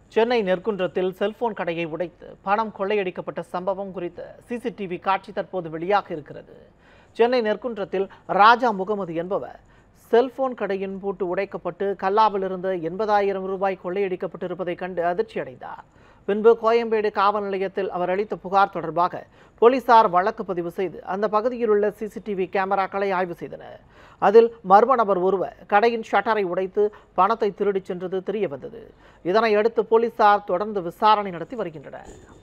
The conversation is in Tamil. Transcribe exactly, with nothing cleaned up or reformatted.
சென்னை நெற்குன்றத்தில் செல்போன் கடையை உடைத்து பணம் கொள்ளையடிக்கப்பட்ட சம்பவம் குறித்த சிசிடிவி காட்சி தற்போது வெளியாக இருக்கிறது. சென்னை நெற்குன்றத்தில் ராஜா முகமது என்பவர் செல்போன் கடையின் பூட்டு உடைக்கப்பட்டு கல்லாவில் இருந்து எண்பதாயிரம் ரூபாய் கொள்ளையடிக்கப்பட்டிருப்பதை கண்டு அதிர்ச்சி அடைந்தார். பின்பு கோயம்பேடு காவல் நிலையத்தில் அவர் அளித்த புகார் தொடர்பாக போலீசார் வழக்கு பதிவு செய்து அந்த பகுதியில் உள்ள சிசிடிவி கேமராக்களை ஆய்வு செய்தனர். அதில் மர்ம நபர் ஒருவர் கடையின் ஷட்டரை உடைத்து பணத்தை திருடிச் சென்றது தெரிய வந்தது. இதனை அடுத்து போலீசார் தொடர்ந்து விசாரணை நடத்தி வருகின்றனர்.